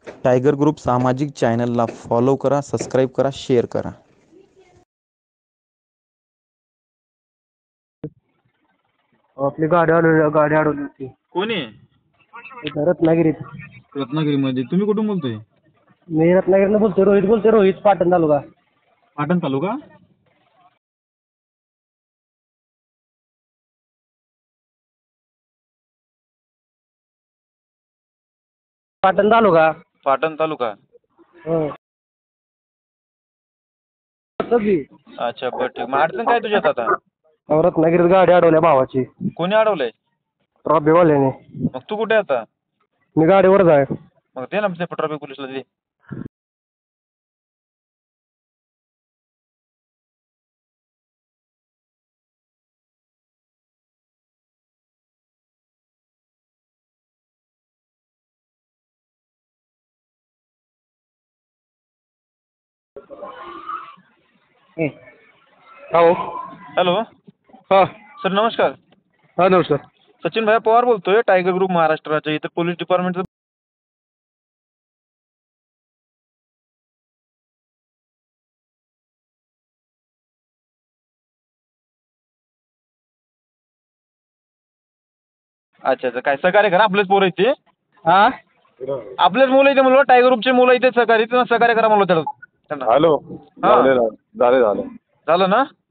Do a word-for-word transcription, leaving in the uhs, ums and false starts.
Tiger group सामाजिक चॅनलला follow करा, सबस्क्राईब करा, शेअर करा. आपली गाडी अडवली गाडी अडवली होती. कोणी इथं रत्नागिरीत. रत्नागिरीमध्ये? तुम्ही कुठून बोलतोय? मी रत्नागिरीनं बोलतोय. रोहित बोलतोय. रोहित पाटण तालुका. पाटण तालुका. पाटण तालुका. पाटण तालुका. हो. सगळी. अच्छा बरं ठीक. मग अडचण काय तुझ्यात आता? अहो, रत्नागिरीत गाडी अडवल्या भावाची. कोणी अडवलंय? ट्रॉफीवाल्याने. मग तू कुठे आहे आता? मी गाडीवरच आहे. मग दे ना ट्रॉफिक पोलिसला दे. हो. हॅलो हां सर, नमस्कार. हां नमस्कार. सचिन भाई पवार बोलतोय, टायगर ग्रुप महाराष्ट्राच्या. इथं पोलीस डिपार्टमेंटचं अच्छा अच्छा. काय सहकार्य करा, आपलेच पोरं इथे. हां आपलेच मुलं इथे म्हणलं, टायगर ग्रुपचे मुलं इथे सहकार्य इथे सहकार्य करा म्हणलं त्याला त्यांना. हॅलो. हां. झाले झाले झाले झालं ना?